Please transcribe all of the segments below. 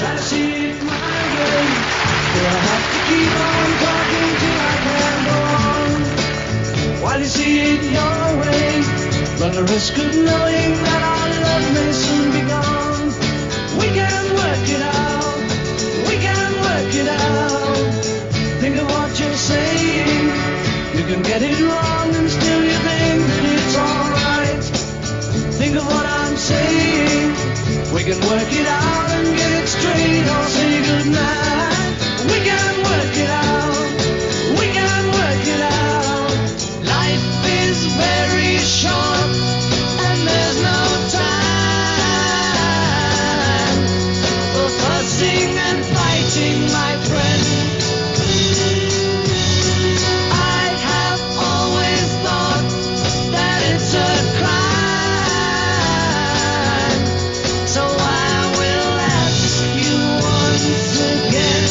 Try to see it my way. Do I have to keep on talking till I can go on? While you see it your way, run the risk of knowing that our love may soon be gone. We can work it out. We can work it out. Think of what you're saying. You can get it wrong and still you think that it's alright. Think of what I'm saying. We can work it out and get it straight or say goodnight. We can work it out. We can work it out. Life is very short and there's no time for fussing and fighting, my friend. I have always thought that it's a crime, so I will ask you once again.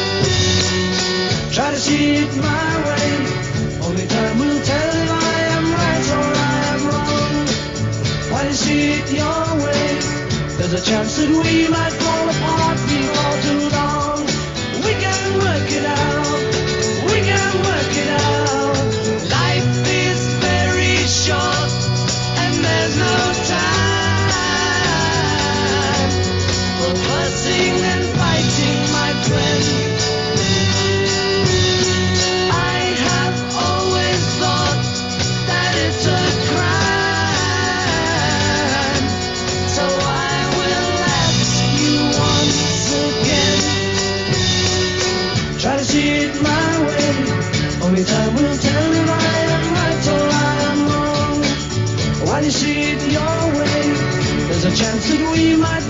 Try to see it my way. Only time will tell if I am right or I am wrong. While you see it your way, there's a chance that we might fall apart before too long. We can work it out. We can work it out. Life is very short and there's no time for fussing and fighting, my friend. I have always thought that it's a crime, so I will ask you once again. Try to see it my way. Only time will tell if I am right or I am wrong. While you see it your way, there's a chance that we might